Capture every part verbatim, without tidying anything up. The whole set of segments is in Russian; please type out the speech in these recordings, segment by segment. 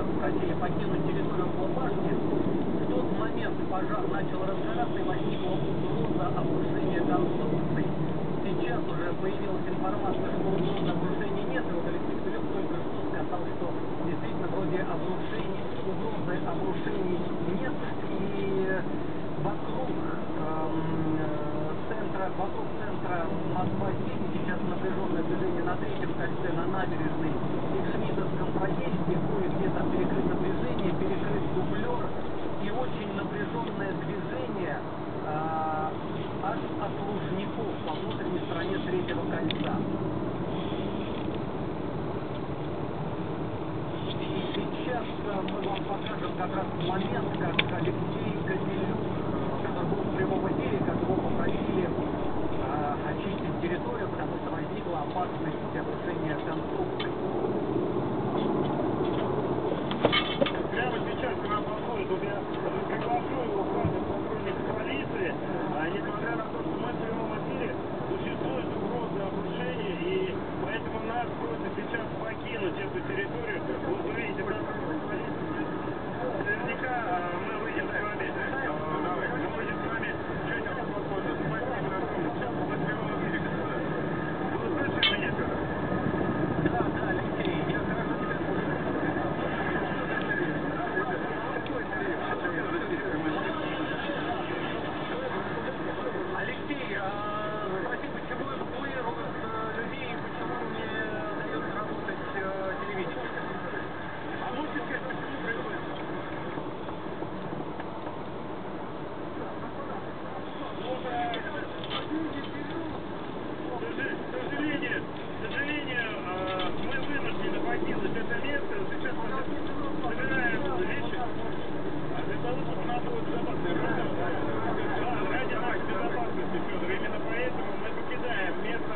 метров просили покинуть территорию Блобашни. В тот момент пожар начал разгораться и возникла угроза обрушения конструкций. Сейчас уже появилась информация, что угрозы обрушения нет. И вот Алексей Киселев только что сказал, что действительно вроде обрушений, угрозы обрушений нет. И вокруг эм, центра, вокруг центра Москва-семь сейчас напряженное движение на третьем кольце, на набережной и в Шмидовском проезде. Кое-где там перекрыто движение, перекрыт дублер и очень напряженное движение э, аж от Лужников по внутренней стороне третьего кольца. И сейчас э, мы вам покажем как раз момент, как Алексей Киселев, который был в прямом эфире, как его попросили э, очистить территорию, потому что возникла опасность обрушения конструкций. Прямо сейчас к нам подходит, вот я приглашу его к нам сотрудника полиции, а, несмотря на то, что мы в прямом эфире, существует угроза обрушения, и поэтому нас просят сейчас покинуть эту территорию. Вот вы видите, наверняка а, мы выйдем с вами, а, мы выйдем с вами чуть попозже. Спасибо огромное. Сейчас мы в прямом эфире, господа. Вы слышите меня? Да, да, Алексей, я хорошо тебя слышу. Алексей, а, спроси, почему эвакуируют людей, почему не дается работать телевидение? А можете сказать, почему происходит? Вот, а, к сожалению, к сожалению, а, мы вынуждены покинуть это место. Сейчас мы собираем вещи, а для того, чтобы нам было безопасно. Да, ради нашей безопасности, Федор. Именно поэтому мы покидаем место.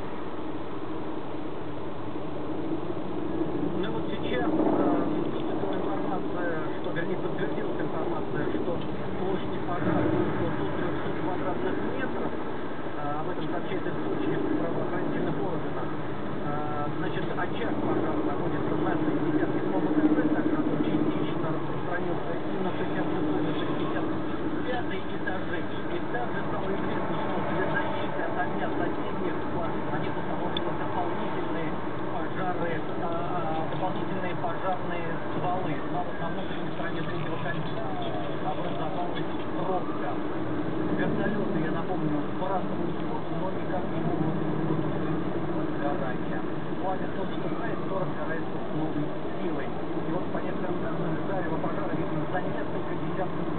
Ну вот сейчас э, поступила информация, что, вернее, подтвердилась информация, что площадь пожара около трехсот квадратных метров. Э, об этом сообщает источник правоохранительных органов. Э, значит, очаг пожара находится на шестьдесят седьмом этаже, также он частично распространился и на шестьдесят шестой, на шестьдесят пятый этажи. И также стало известно, что для защиты от огня соседних квартир они установлены дополнительные пожары, а, дополнительные пожарные стволы. Но вот на внутренней стороне третьего кольца образовалась пробка. Вертолеты, я напомню, сбрасывают воду, но никак не могут потушить возгорание. Пламя то вступает, то разгорается с новой силой. И вот по некоторым данным, зарево пожара видно за несколько десятков